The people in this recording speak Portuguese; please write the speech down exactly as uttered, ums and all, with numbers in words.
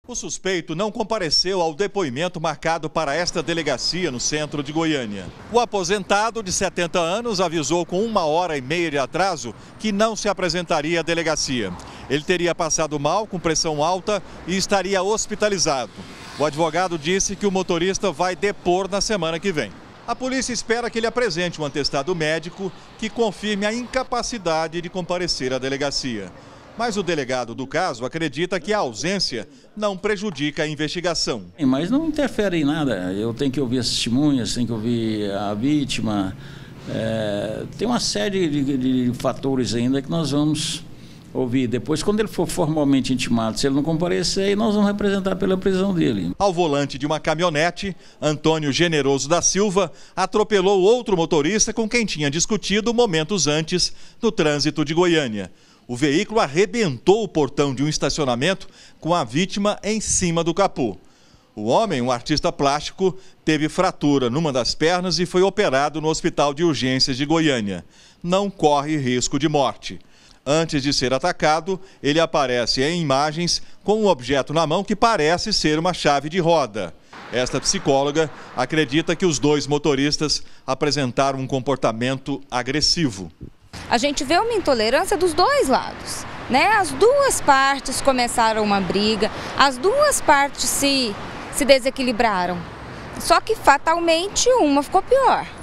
O suspeito não compareceu ao depoimento marcado para esta delegacia no centro de Goiânia. O aposentado, de setenta anos, avisou com uma hora e meia de atraso que não se apresentaria à delegacia. Ele teria passado mal, com pressão alta, e estaria hospitalizado. O advogado disse que o motorista vai depor na semana que vem. A polícia espera que ele apresente um atestado médico que confirme a incapacidade de comparecer à delegacia. Mas o delegado do caso acredita que a ausência não prejudica a investigação. Mas não interfere em nada. Eu tenho que ouvir as testemunhas, tenho que ouvir a vítima. É, tem uma série de, de fatores ainda que nós vamos ouvir. Depois, quando ele for formalmente intimado, se ele não comparecer, nós vamos representar pela prisão dele. Ao volante de uma caminhonete, Antônio Generoso da Silva atropelou outro motorista com quem tinha discutido momentos antes no trânsito de Goiânia. O veículo arrebentou o portão de um estacionamento com a vítima em cima do capô. O homem, um artista plástico, teve fratura numa das pernas e foi operado no Hospital de Urgências de Goiânia. Não corre risco de morte. Antes de ser atacado, ele aparece em imagens com um objeto na mão que parece ser uma chave de roda. Esta psicóloga acredita que os dois motoristas apresentaram um comportamento agressivo. A gente vê uma intolerância dos dois lados, né? As duas partes começaram uma briga, as duas partes se, se desequilibraram. Só que fatalmente uma ficou pior.